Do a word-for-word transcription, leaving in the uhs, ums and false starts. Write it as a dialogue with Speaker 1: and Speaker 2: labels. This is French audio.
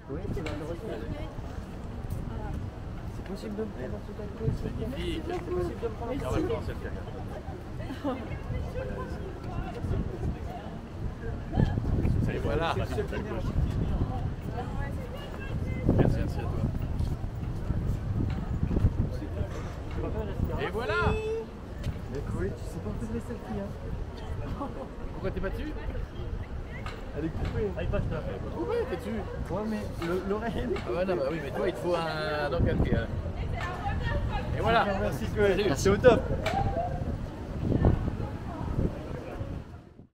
Speaker 1: Oui, c'est C'est possible de me prendre tout à coup aussi.
Speaker 2: Magnifique.
Speaker 1: C'est possible de me prendre
Speaker 2: Ah ouais, non, c'est le cas. Et voilà. Merci, merci à toi. Et voilà.
Speaker 1: Mais Chloé, tu sais pas faire les selfies, hein.
Speaker 2: Pourquoi t'es battu?
Speaker 1: Elle est coupée.
Speaker 2: Ah, il passe là. Coupé, t'es dessus.
Speaker 1: Ouais, mais l'oreille.
Speaker 2: Ah ouais, non, bah oui, mais toi, il te faut un... Donc, un... Et voilà.
Speaker 1: Merci Chloé, c'est au top.